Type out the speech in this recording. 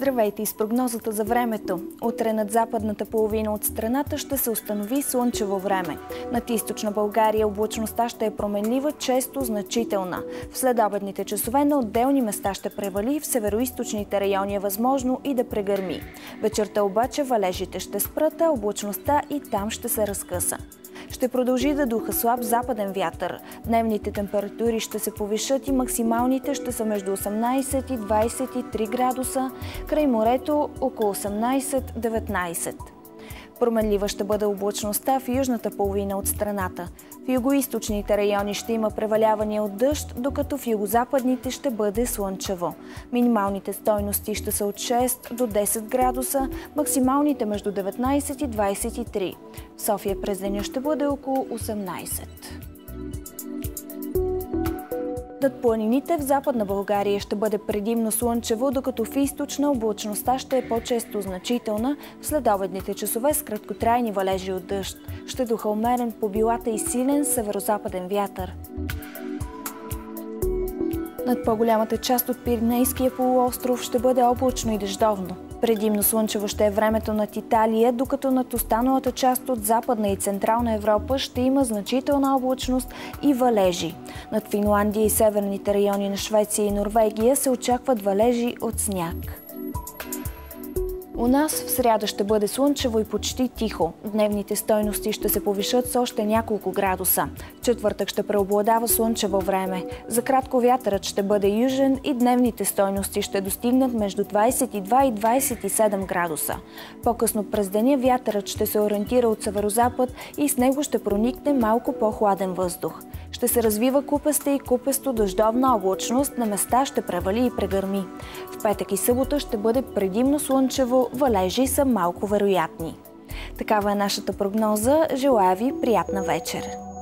Здравейте и с прогнозата за времето. Утре над западната половина от страната ще се установи слънчево време. Над източна България облачността ще е променлива, често значителна. В следобедните часове на отделни места ще превали, в североизточните райони е възможно и да прегърми. Вечерта обаче валежите ще спрат, а облачността и там ще се разкъса. Ще продължи да духа слаб западен вятър. Дневните температури ще се повишат и максималните ще са между 18 и 23 градуса, край морето около 18-19. Променлива ще бъде облачността в южната половина от страната. В югоизточните райони ще има превалявания от дъжд, докато в югозападните ще бъде слънчево. Минималните стойности ще са от 6 до 10 градуса, максималните между 19 и 23. В София през деня ще бъде около 18. Над планините в Западна България ще бъде предимно слънчево, докато в източна облачността ще е по-често значителна, в следобедните часове с краткотрайни валежи от дъжд. Ще духа умерен по билата и силен северозападен вятър. Над по-голямата част от Пиренейския полуостров ще бъде облачно и дъждовно. Предимно слънчево ще е времето над Италия, докато над останалата част от Западна и Централна Европа ще има значителна облачност и валежи. Над Финландия и северните райони на Швеция и Норвегия се очакват валежи от сняг. У нас в сряда ще бъде слънчево и почти тихо. Дневните стойности ще се повишат с още няколко градуса. В четвъртък ще преобладава слънчево време. За кратко вятърът ще бъде южен и дневните стойности ще достигнат между 22 и 27 градуса. По-късно през деня вятърът ще се ориентира от северозапад и с него ще проникне малко по-хладен въздух. Ще се развива купеста и купесто-дъждовна облачност, на места ще превали и прегърми. В петък и събота ще бъде предимно слънчево, валежи са малко вероятни. Такава е нашата прогноза. Желая ви приятна вечер!